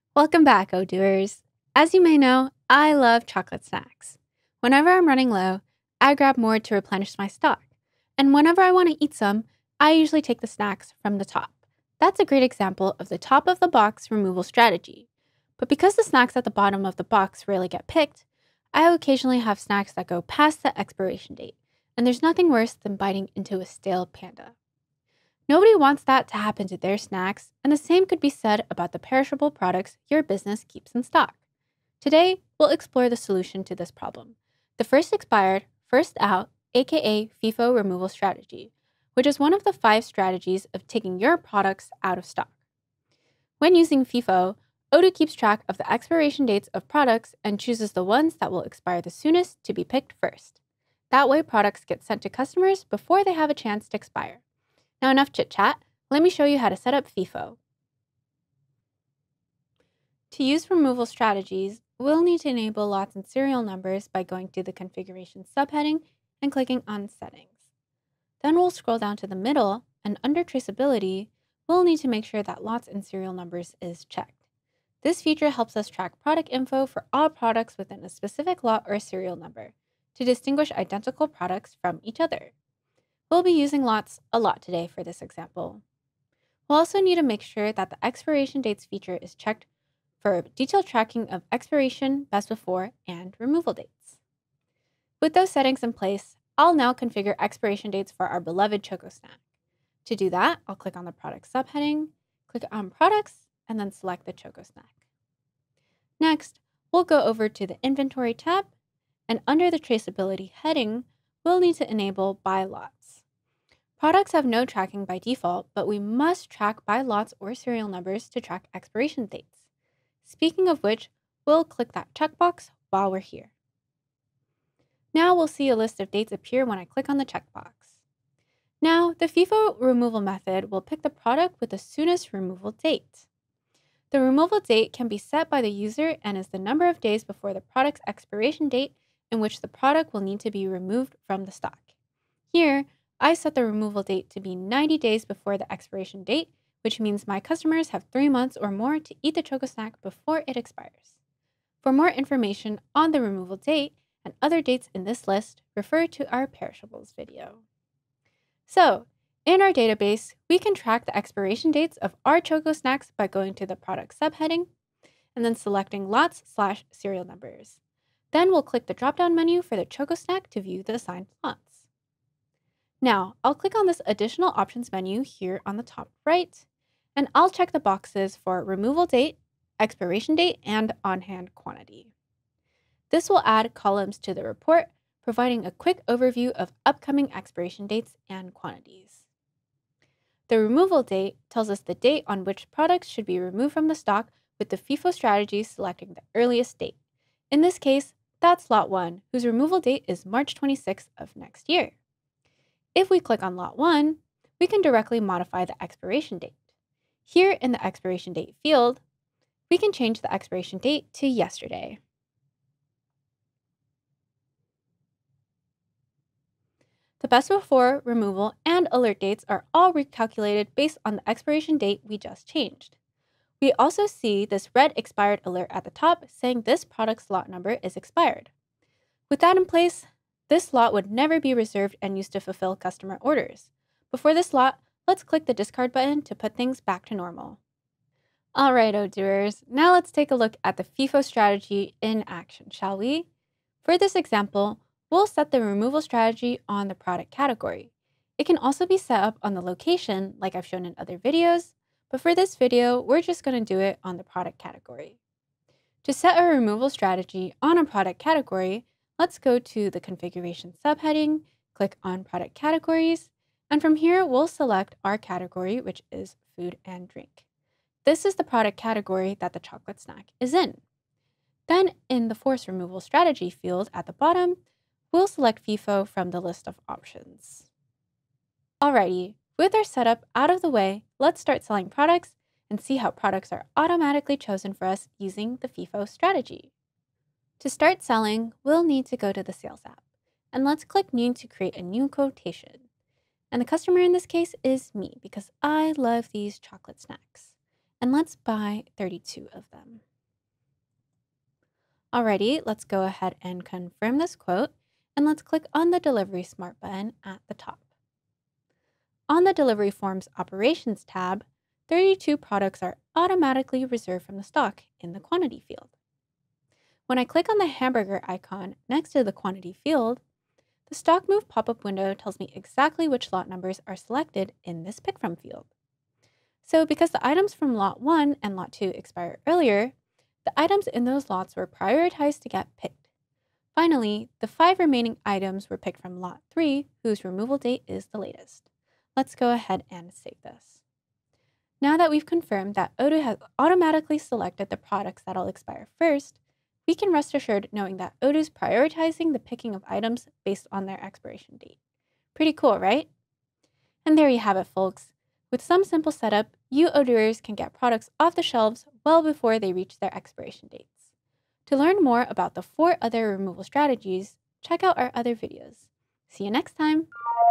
Welcome back, Odooers. As you may know, I love chocolate snacks. Whenever I'm running low, I grab more to replenish my stock. And whenever I want to eat some, I usually take the snacks from the top. That's a great example of the top of the box removal strategy. But because the snacks at the bottom of the box rarely get picked, I occasionally have snacks that go past the expiration date, and there's nothing worse than biting into a stale panda. Nobody wants that to happen to their snacks, and the same could be said about the perishable products your business keeps in stock. Today, we'll explore the solution to this problem, the first expired, first out, aka FEFO removal strategy, which is one of the 5 strategies of taking your products out of stock. When using FEFO, Odoo keeps track of the expiration dates of products and chooses the ones that will expire the soonest to be picked first. That way, products get sent to customers before they have a chance to expire. Now enough chit-chat, let me show you how to set up FEFO. To use removal strategies, we'll need to enable lots and serial numbers by going to the Configuration subheading and clicking on Settings. Then we'll scroll down to the middle, and under Traceability, we'll need to make sure that lots and serial numbers is checked. This feature helps us track product info for all products within a specific lot or serial number to distinguish identical products from each other. We'll be using lots a lot today for this example. We'll also need to make sure that the expiration dates feature is checked for detailed tracking of expiration, best before, and removal dates. With those settings in place, I'll now configure expiration dates for our beloved Choco Snack. To do that, I'll click on the Product subheading, click on Products, and then select the Choco Snack. Next, we'll go over to the Inventory tab, and under the Traceability heading, we'll need to enable By Lots. Products have no tracking by default, but we must track by lots or serial numbers to track expiration dates. Speaking of which, we'll click that checkbox while we're here. Now we'll see a list of dates appear when I click on the checkbox. Now, the FEFO removal method will pick the product with the soonest removal date. The removal date can be set by the user and is the number of days before the product's expiration date in which the product will need to be removed from the stock. Here, I set the removal date to be 90 days before the expiration date, which means my customers have 3 months or more to eat the Choco Snack before it expires. For more information on the removal date and other dates in this list, refer to our perishables video. So, in our database, we can track the expiration dates of our Choco Snacks by going to the Product subheading and then selecting lots/serial numbers. Then we'll click the drop-down menu for the Choco Snack to view the assigned lots. Now, I'll click on this Additional Options menu here on the top right, and I'll check the boxes for removal date, expiration date, and on-hand quantity. This will add columns to the report, providing a quick overview of upcoming expiration dates and quantities. The removal date tells us the date on which products should be removed from the stock, with the FEFO strategy selecting the earliest date. In this case, that's Lot 1, whose removal date is March 26th of next year. If we click on Lot 1, we can directly modify the expiration date. Here in the expiration date field, we can change the expiration date to yesterday. The best before, removal, and alert dates are all recalculated based on the expiration date we just changed. We also see this red expired alert at the top saying this product's lot number is expired. With that in place, this lot would never be reserved and used to fulfill customer orders. Before this lot, let's click the discard button to put things back to normal. All right, Odooers, now let's take a look at the FEFO strategy in action, shall we? For this example, we'll set the removal strategy on the product category. It can also be set up on the location like I've shown in other videos, but for this video, we're just going to do it on the product category. To set a removal strategy on a product category, let's go to the Configuration subheading, click on Product Categories, and from here we'll select our category, which is Food and Drink. This is the product category that the chocolate snack is in. Then in the Force Removal Strategy field at the bottom, we'll select FEFO from the list of options. Alrighty, with our setup out of the way, let's start selling products and see how products are automatically chosen for us using the FEFO strategy. To start selling, we'll need to go to the Sales app, and let's click New to create a new quotation. And the customer in this case is me because I love these chocolate snacks. and let's buy 32 of them. Alrighty, let's go ahead and confirm this quote, and let's click on the Delivery Smart button at the top. On the Delivery Forms Operations tab, 32 products are automatically reserved from the stock in the quantity field. When I click on the hamburger icon next to the quantity field, the Stock Move pop-up window tells me exactly which lot numbers are selected in this Pick From field. So because the items from Lot 1 and Lot 2 expire earlier, the items in those lots were prioritized to get picked. Finally, the 5 remaining items were picked from Lot 3, whose removal date is the latest. Let's go ahead and save this. Now that we've confirmed that Odoo has automatically selected the products that'll expire first, we can rest assured knowing that Odoo's prioritizing the picking of items based on their expiration date. Pretty cool, right? And there you have it, folks. With some simple setup, you Odooers can get products off the shelves well before they reach their expiration dates. To learn more about the 4 other removal strategies, check out our other videos. See you next time!